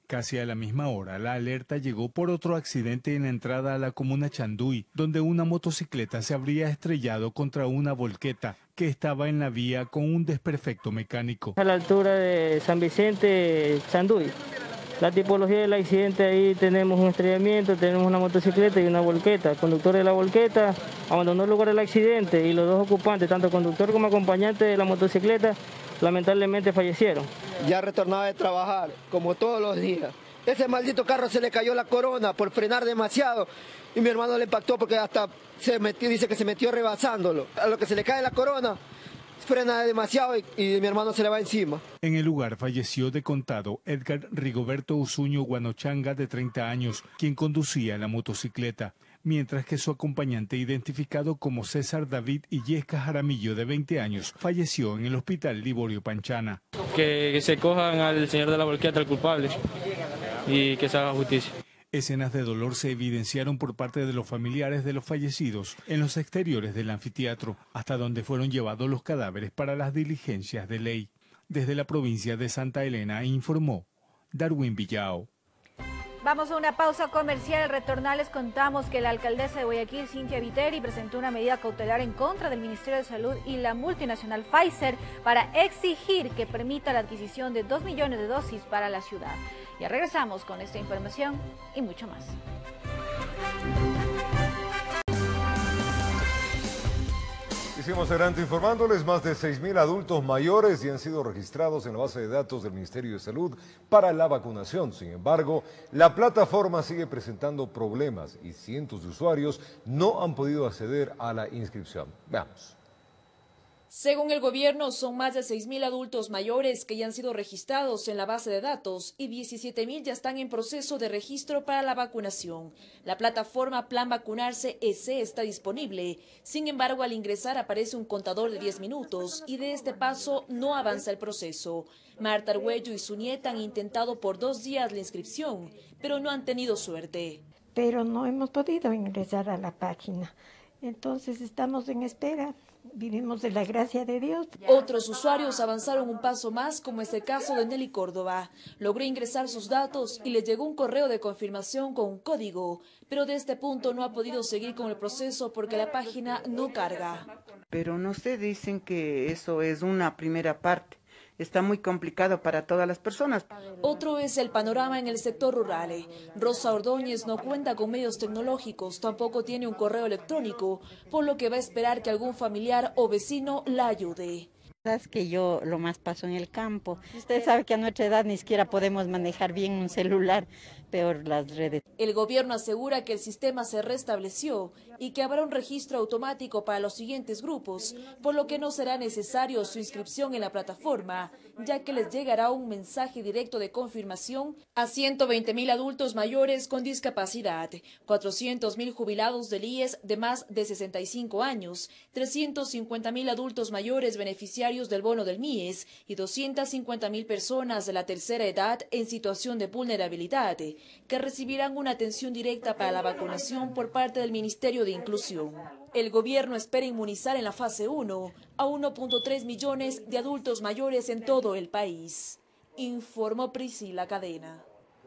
Casi a la misma hora, la alerta llegó por otro accidente en la entrada a la comuna Chanduy, donde una motocicleta se habría estrellado contra una volqueta que estaba en la vía con un desperfecto mecánico. A la altura de San Vicente, Chanduy. La tipología del accidente, ahí tenemos un estrellamiento, tenemos una motocicleta y una volqueta. El conductor de la volqueta abandonó el lugar del accidente y los dos ocupantes, tanto conductor como acompañante de la motocicleta, lamentablemente fallecieron. Ya retornaba de trabajar, como todos los días. Ese maldito carro se le cayó la corona por frenar demasiado y mi hermano le impactó porque hasta se metió, dice que se metió rebasándolo. A lo que se le cae la corona, frena demasiado y, y mi hermano se le va encima. En el lugar falleció de contado Edgar Rigoberto Usuño Guanochanga, de treinta años, quien conducía la motocicleta, mientras que su acompañante, identificado como César David Illesca Jaramillo, de veinte años, falleció en el hospital Liborio Panchana. Que, que se cojan al señor de la volqueta, al culpable, y que se haga justicia. Escenas de dolor se evidenciaron por parte de los familiares de los fallecidos en los exteriores del anfiteatro, hasta donde fueron llevados los cadáveres para las diligencias de ley. Desde la provincia de Santa Elena informó Darwin Villao. Vamos a una pausa comercial. Al retornar les contamos que la alcaldesa de Guayaquil, Cintia Viteri, presentó una medida cautelar en contra del Ministerio de Salud y la multinacional Pfizer para exigir que permita la adquisición de dos millones de dosis para la ciudad. Ya regresamos con esta información y mucho más. Seguimos adelante informándoles, más de seis mil adultos mayores ya han sido registrados en la base de datos del Ministerio de Salud para la vacunación. Sin embargo, la plataforma sigue presentando problemas y cientos de usuarios no han podido acceder a la inscripción. Veamos. Según el gobierno, son más de seis mil adultos mayores que ya han sido registrados en la base de datos y diecisiete mil ya están en proceso de registro para la vacunación. La plataforma Plan Vacunarse E C está disponible. Sin embargo, al ingresar aparece un contador de diez minutos y de este paso no avanza el proceso. Marta Arguello y su nieta han intentado por dos días la inscripción, pero no han tenido suerte. Pero no hemos podido ingresar a la página. Entonces estamos en espera. Vivimos de la gracia de Dios. Otros usuarios avanzaron un paso más, como es el caso de Nelly Córdoba. Logró ingresar sus datos y le llegó un correo de confirmación con un código, pero de este punto no ha podido seguir con el proceso porque la página no carga. Pero no se dicen que eso es una primera parte. Está muy complicado para todas las personas. Otro es el panorama en el sector rural. Rosa Ordóñez no cuenta con medios tecnológicos, tampoco tiene un correo electrónico, por lo que va a esperar que algún familiar o vecino la ayude. Es que yo lo más paso en el campo. Usted sabe que a nuestra edad ni siquiera podemos manejar bien un celular, peor las redes. El gobierno asegura que el sistema se restableció y que habrá un registro automático para los siguientes grupos, por lo que no será necesario su inscripción en la plataforma, ya que les llegará un mensaje directo de confirmación a ciento veinte mil adultos mayores con discapacidad, cuatrocientos mil jubilados del I E S de más de sesenta y cinco años, trescientos cincuenta mil adultos mayores beneficiarios del bono del M I E S y doscientas cincuenta mil personas de la tercera edad en situación de vulnerabilidad, que recibirán una atención directa para la vacunación por parte del Ministerio de Inclusión. El gobierno espera inmunizar en la fase uno a uno punto tres millones de adultos mayores en todo el país, informó Priscila Cadena.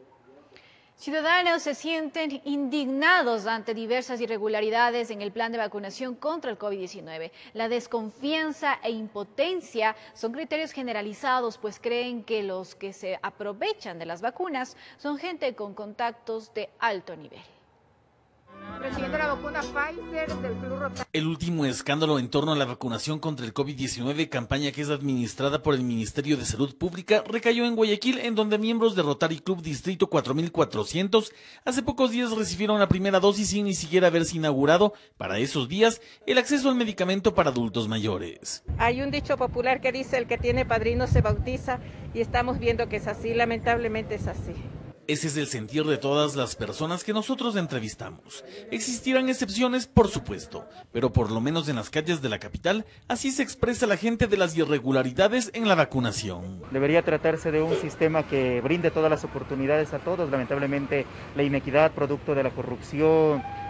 Ciudadanos se sienten indignados ante diversas irregularidades en el plan de vacunación contra el COVID diecinueve. La desconfianza e impotencia son criterios generalizados, pues creen que los que se aprovechan de las vacunas son gente con contactos de alto nivel. Recibiendo la vacuna Pfizer del Club Rotario. El último escándalo en torno a la vacunación contra el COVID diecinueve, campaña que es administrada por el Ministerio de Salud Pública, recayó en Guayaquil, en donde miembros de Rotary Club Distrito cuatro mil cuatrocientos hace pocos días recibieron la primera dosis sin ni siquiera haberse inaugurado, para esos días, el acceso al medicamento para adultos mayores. Hay un dicho popular que dice: el que tiene padrino se bautiza, y estamos viendo que es así, lamentablemente es así. Ese es el sentir de todas las personas que nosotros entrevistamos. Existirán excepciones, por supuesto, pero por lo menos en las calles de la capital, así se expresa la gente de las irregularidades en la vacunación. Debería tratarse de un sistema que brinde todas las oportunidades a todos. Lamentablemente, la inequidad, producto de la corrupción,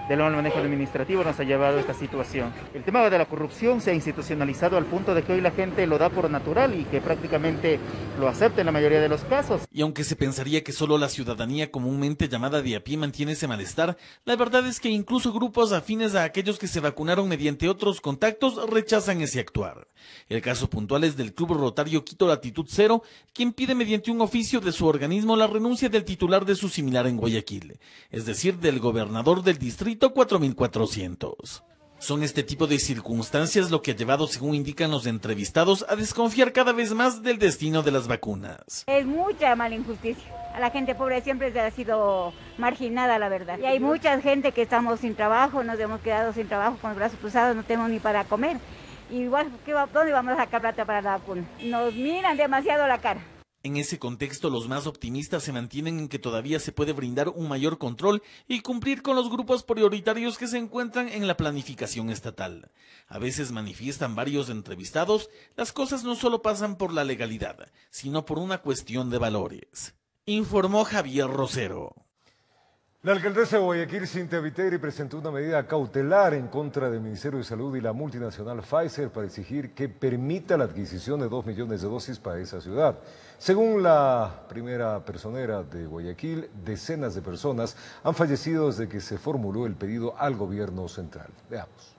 del mal manejo administrativo nos ha llevado a esta situación. El tema de la corrupción se ha institucionalizado al punto de que hoy la gente lo da por natural y que prácticamente lo acepta en la mayoría de los casos. Y aunque se pensaría que solo la ciudadanía comúnmente llamada de a pie mantiene ese malestar, la verdad es que incluso grupos afines a aquellos que se vacunaron mediante otros contactos rechazan ese actuar. El caso puntual es del Club Rotario Quito Latitud Cero, quien pide mediante un oficio de su organismo la renuncia del titular de su similar en Guayaquil, es decir, del gobernador del distrito cuatro mil cuatrocientos. Son este tipo de circunstancias lo que ha llevado, según indican los entrevistados, a desconfiar cada vez más del destino de las vacunas. Es mucha mala injusticia. A la gente pobre siempre ha sido marginada, la verdad. Y hay mucha gente que estamos sin trabajo, nos hemos quedado sin trabajo con los brazos cruzados, no tenemos ni para comer. Igual, ¿dónde vamos a sacar plata para la vacuna? Nos miran demasiado la cara. En ese contexto, los más optimistas se mantienen en que todavía se puede brindar un mayor control y cumplir con los grupos prioritarios que se encuentran en la planificación estatal. A veces manifiestan varios entrevistados, las cosas no solo pasan por la legalidad, sino por una cuestión de valores. Informó Javier Rosero. La alcaldesa de Guayaquil, Cintia Viteri, presentó una medida cautelar en contra del Ministerio de Salud y la multinacional Pfizer para exigir que permita la adquisición de dos millones de dosis para esa ciudad. Según la primera personera de Guayaquil, decenas de personas han fallecido desde que se formuló el pedido al gobierno central. Veamos.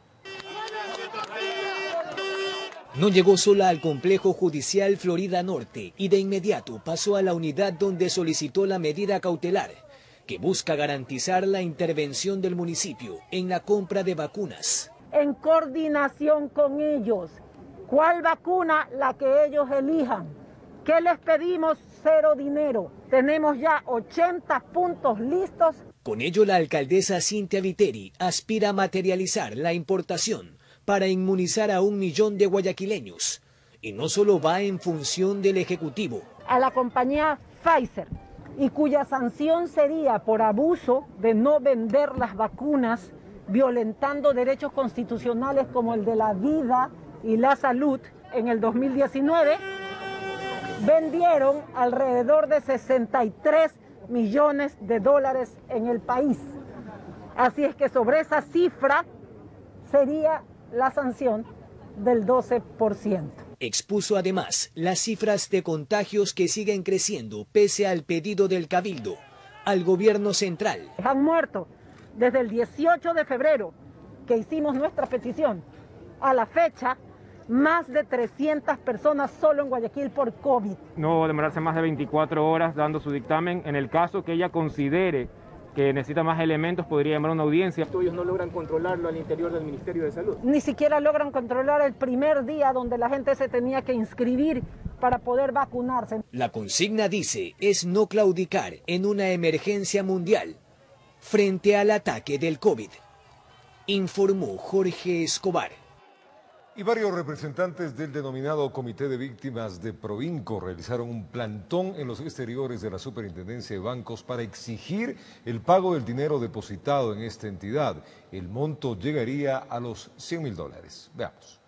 No llegó sola al complejo judicial Florida Norte y de inmediato pasó a la unidad donde solicitó la medida cautelar, que busca garantizar la intervención del municipio en la compra de vacunas. En coordinación con ellos, ¿cuál vacuna? La que ellos elijan. ¿Qué les pedimos? Cero dinero. Tenemos ya ochenta puntos listos. Con ello, la alcaldesa Cintia Viteri aspira a materializar la importación para inmunizar a un millón de guayaquileños. Y no solo va en función del Ejecutivo. A la compañía Pfizer, y cuya sanción sería por abuso de no vender las vacunas, violentando derechos constitucionales como el de la vida y la salud. En el dos mil diecinueve vendieron alrededor de sesenta y tres millones de dólares en el país. Así es que sobre esa cifra sería la sanción del doce por ciento. Expuso además las cifras de contagios que siguen creciendo pese al pedido del Cabildo al gobierno central. Han muerto desde el dieciocho de febrero que hicimos nuestra petición a la fecha más de trescientas personas solo en Guayaquil por COVID. No va a demorarse más de veinticuatro horas dando su dictamen. En el caso que ella considere que necesita más elementos, podría llamar a una audiencia. Ellos no logran controlarlo al interior del Ministerio de Salud. Ni siquiera logran controlar el primer día donde la gente se tenía que inscribir para poder vacunarse. La consigna, dice, es no claudicar en una emergencia mundial frente al ataque del COVID. Informó Jorge Escobar. Y varios representantes del denominado Comité de Víctimas de Provinco realizaron un plantón en los exteriores de la Superintendencia de Bancos para exigir el pago del dinero depositado en esta entidad. El monto llegaría a los cien mil dólares. Veamos.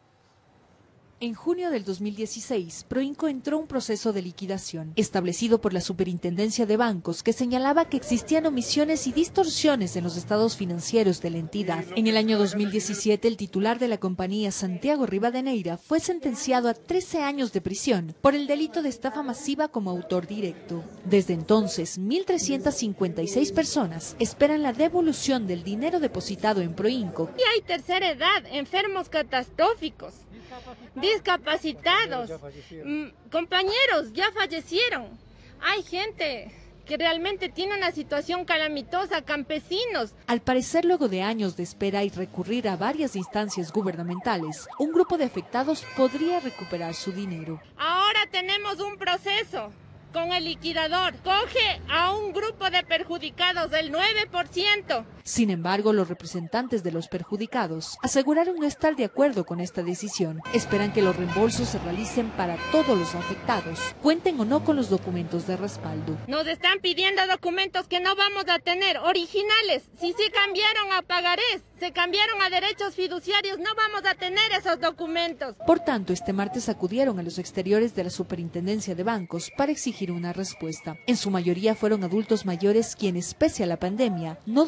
En junio del dos mil dieciséis, Proinco entró a un proceso de liquidación establecido por la Superintendencia de Bancos que señalaba que existían omisiones y distorsiones en los estados financieros de la entidad. En el año dos mil diecisiete, el titular de la compañía, Santiago Rivadeneira, fue sentenciado a trece años de prisión por el delito de estafa masiva como autor directo. Desde entonces, mil trescientas cincuenta y seis personas esperan la devolución del dinero depositado en Proinco. Y hay tercera edad, enfermos catastróficos, discapacitados, mm, compañeros ya fallecieron. Hay gente que realmente tiene una situación calamitosa, campesinos. Al parecer, luego de años de espera y recurrir a varias instancias gubernamentales, un grupo de afectados podría recuperar su dinero. Ahora tenemos un proceso con el liquidador. Coge a un grupo de perjudicados del nueve por ciento. Sin embargo, los representantes de los perjudicados aseguraron no estar de acuerdo con esta decisión. Esperan que los reembolsos se realicen para todos los afectados, cuenten o no con los documentos de respaldo. Nos están pidiendo documentos que no vamos a tener, originales. Si se cambiaron a pagarés, se cambiaron a derechos fiduciarios, no vamos a tener esos documentos. Por tanto, este martes acudieron a los exteriores de la Superintendencia de Bancos para exigir una respuesta. En su mayoría fueron adultos mayores quienes, pese a la pandemia, no dudaron en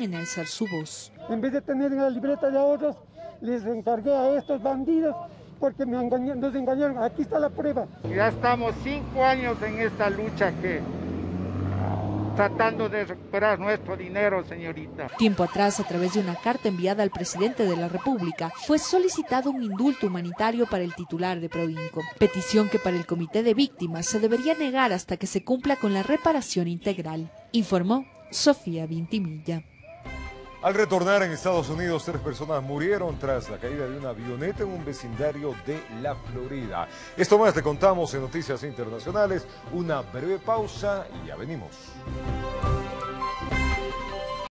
en alzar su voz. En vez de tener en la libreta de ahorros, les encargué a estos bandidos porque me engañaron, nos engañaron. Aquí está la prueba. Ya estamos cinco años en esta lucha que tratando de recuperar nuestro dinero, señorita. Tiempo atrás, a través de una carta enviada al presidente de la República, fue solicitado un indulto humanitario para el titular de Provinco, petición que para el Comité de Víctimas se debería negar hasta que se cumpla con la reparación integral, informó Sofía Vintimilla. Al retornar en Estados Unidos, tres personas murieron tras la caída de una avioneta en un vecindario de la Florida. Esto más te contamos en Noticias Internacionales. Una breve pausa y ya venimos.